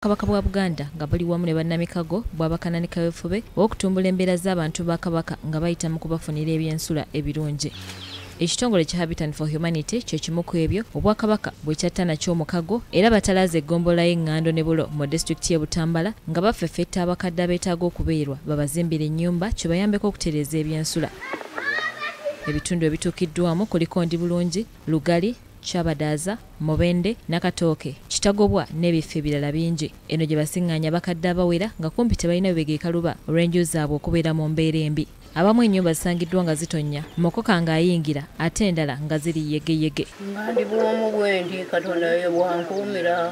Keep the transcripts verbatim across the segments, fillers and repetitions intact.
Obwakabaka bwa Buganda nga buli wamu ne bannamikago bw'abakana ne kaweefube okutumbula embeera z'abantu ba Kabaka nga bayita mukubafunira ebyensula ebirungi. Ekitongole kya Habitat for Humanity kye kimu ku ebyo Obwakabaka bwe kyatta nakyo omukago era batalaaza eggombolola y'Engando ne Bulo mu disitulikiti y'e Butambala nga baffeffetta abakadde abeetaaga okubeerwa babazimbira ennyumba kye bayambeko okutereeza ebyensula. Ebitundu ebituukiddwamu kuliko Ndi Bulungi, Lugali, Kyabadaaza, Mubende, Nakatooke, Kitagobwa n'ebifo ebirala bingi. Eno gye basiŋŋaanya abakadde abawera nga kumpi tebalina bibegeekaluba olw'enju zaabwe okubeera mu mbeera embi. Abamu ennyumba zisangiddwa nga zitonnya, mokoka ng'ayingira ate endala nga ziri yegeyege. Nga ndi bwomu bwendi Katonda ye bwankuumira.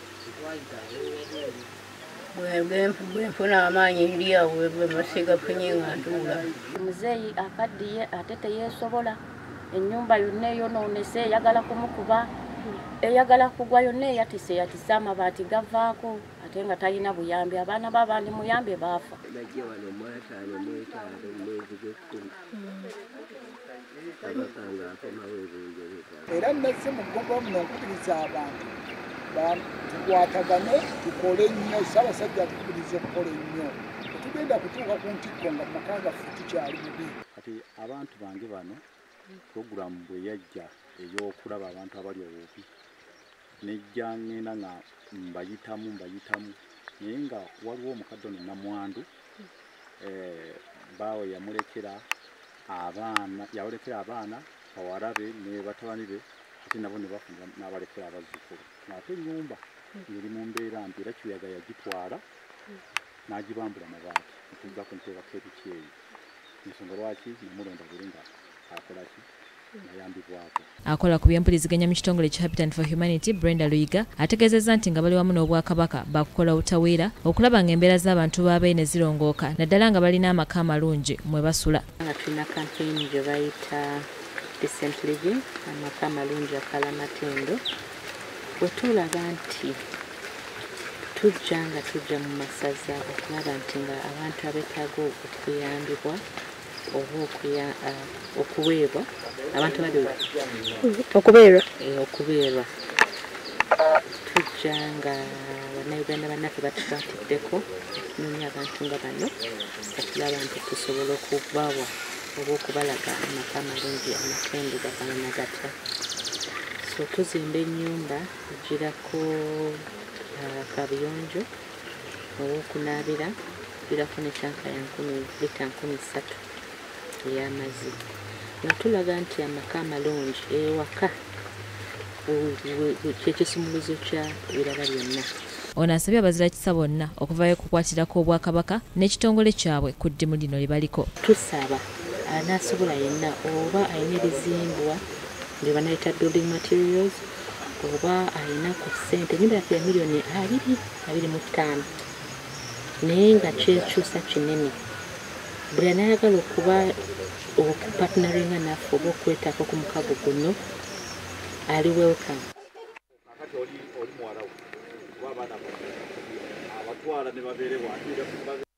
Bwenfuna amaanyi ndi awo bwe masiga funye nga ntuula. Muzeeyi akaddiye ate teyeesobola. Ennyumba yonna eyonoonese eyagala kumukuba, eyagala kugwa yonna eyatise yatise amabaati gavaako ate nga talina buyambi. Abaana b'abandi muyambe baafa. Era nazze mu ggomba muno nkubiriza abantu tukwatagane tukole nnyo. Ssaabasajja atukubiriza okukola ennyo. Tetugenda kutuuka ku ntikko nga mu maka gaffe tukyali bubi. Kati abantu bange bano programu bwe yajja ey'okulaba abantu abali obubi nejja ngenda nga mbayitamu mbayitamu naye nga waliwo omukadde ono namwandu eh, baawe yamulekera abaana yawulekera abaana bawalabe ne batabani be ate nabo ne bafuna n'abalekera abazzukulu ate ennyumba ngeri mu mbeera mbi era kiyaga yagitwala n'agibambula mabaati ntuddako nteebako ebikyeyi ensonga lwaki namulonda buli nga akolaki nayambibwako. Akola ku by'empuliziganya mu kitongole kya Habitat for Humanity Brenda Luyiga ategeezezza nti nga bali wamu n'Obwakabaka bakukola obutaweera okulaba ng'embeera z'abantu b'abeene zirongooka naddala nga balina amaka amalungi mwe basula. Nga tulina kampeyini gye bayita decent living, amaka amalungi akalamatendo. Bwe tulaba nti tujja nga tujja mu masaza okulaba nti nga abantu abeetaaga okuyambibwa oba okuweebwa abantu bali okubeerwa okubeerwa tujja nga bannayuganda bannaffe batukwatiddeko okunoonya abantu nga bano okulaba nti tusobola okubawa oba okubalaga amaka amalungi amatendo gafaanana gatya. So tuzimba ennyumba ogirako kabuyonjo ow'okunaabira girako n'etanka ya nkumi lita nkumi ssatu ey'amazzi nga tulaga nti amaka amalungi ewaka kyekisumuluzo kya birala byonna. Ono asabye abazirakisa bonna okuvaayo okukwatirako Obwakabaka n'ekitongole kyabwe ku ddimu lino lye baliko. Tusaba anaasobola yenna oba alina ebizimbwa bye banayita building materials oba alina ku ssente ennyumba yaffe ya miliyoni abiri abiri mu ttaano naye nga kyekyusa kinene. Buli anayagala okuba okupatinaringa naffe oba okwetaako ku mukago guno ali welcome. Kakati oli muwala we oba abaana abatwala ne babeere bwatira